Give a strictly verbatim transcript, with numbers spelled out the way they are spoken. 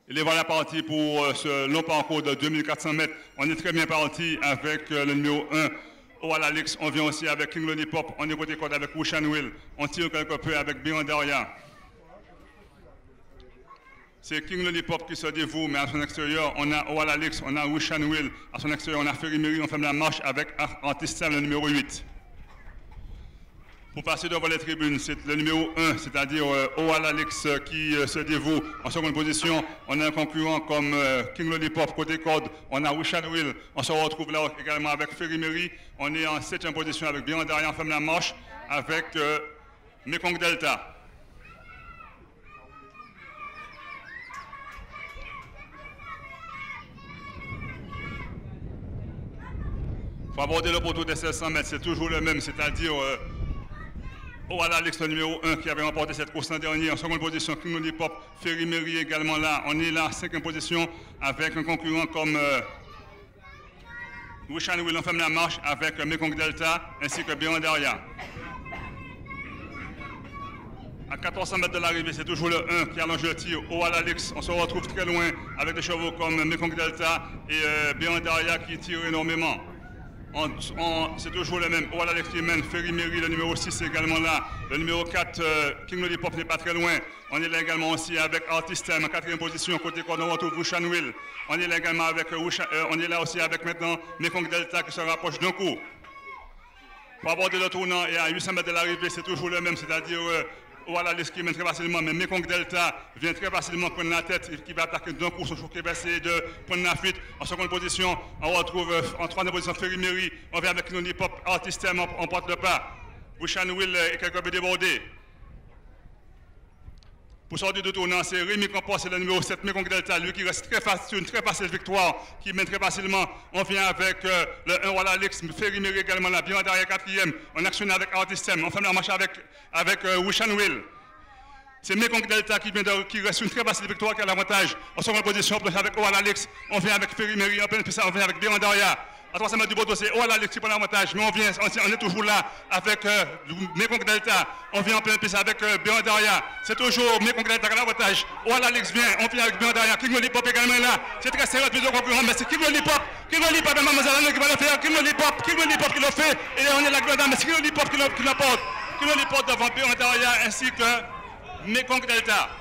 Et les voilà partis pour euh, ce long parcours de deux mille quatre cents mètres. On est très bien parti avec euh, le numéro un, Oal Alex. On vient aussi avec King Lollipop. On est côté code avec Wushan Will. On tire quelque peu avec Birandaria. C'est King Lollipop qui se dévoue, mais à son extérieur, on a Oal Alex, on a Wushan Will. À son extérieur, on a Ferry Mary. On ferme la marche avec Artistem, le numéro huit. Pour passer devant les tribunes, c'est le numéro un, c'est-à-dire euh, Oal Alex euh, qui euh, se dévoue en seconde position. On a un concurrent comme euh, King Lollipop, côté code. On a Wushan Will. On se retrouve là également avec Ferry Mary. On est en septième position avec Birandaria. On ferme la marche avec euh, Mekong Delta. Pour aborder le poteau des seize cents mètres, c'est toujours le même, c'est-à-dire euh, Oal Alex, le numéro un, qui avait remporté cette course l'an dernier. En seconde position, King Lollipop, Ferry Mary également là. On est là en cinquième position avec un concurrent comme euh, Wushan Will. On ferme la marche avec euh, Mekong Delta ainsi que Birandaria. À quatorze cents mètres de l'arrivée, c'est toujours le un qui allonge le tir. Oal Alex, on se retrouve très loin avec des chevaux comme Mekong Delta et euh, Birandaria qui tirent énormément. C'est toujours le même. Oal Alex qui mène, Ferry Mary, le numéro six également là. Le numéro quatre, euh, King Lollipop n'est pas très loin. On est là également aussi avec Artistem en quatrième position. Côté corde, on retrouve Wushan Will. On est là également avec euh, Wushan, euh, on est là aussi avec maintenant Mekong Delta qui se rapproche d'un coup. Pour aborder le tournant et à huit cents mètres de l'arrivée, c'est toujours le même, c'est-à-dire euh, Oal Alex qui mène très facilement, mais Mekong Delta vient très facilement prendre la tête et qui va attaquer d'un coup son choc qui va essayer de prendre la fuite. En seconde position, on retrouve euh, en troisième position Ferry Mary. On vient avec King Lollipop, Artistem, on, on porte le pas. Wushan Will est quelque peu débordé. Pour sortir de tournant, c'est Rémi Campos, c'est le numéro sept, Mekong Delta, lui qui reste très facile, une très facile victoire, qui mène très facilement. On vient avec euh, le un Oal Alex, Ferry Mary également là, bien derrière quatrième. On actionne avec Artistem, on ferme la marche avec, avec euh, Wushan Will. C'est Mekong Delta qui, vient de, qui reste une très facile victoire qui a l'avantage. En seconde position, on vient avec Oal Alex, on vient avec Ferry Mary, on vient avec Birandaria. À trois cents mètres du bateau, c'est Oal Alex qui prend l'avantage, mais on vient, on, on est toujours là avec euh, Mekong Delta. On vient en pleine piste avec euh, Birandaria. C'est toujours Mekong Delta qui a l'avantage. Oal Alex vient, on vient avec Birandaria. King Lollipop également là. C'est très serré, plusieurs concurrents, mais c'est King Lollipop. King Lollipop et Mademoiselle qui va le faire. King Lollipop, King Lollipop qui le fait. Et on est là, mais c'est King Lollipop qui l'emporte. King Lollipop devant Birandaria ainsi que Mekong Delta.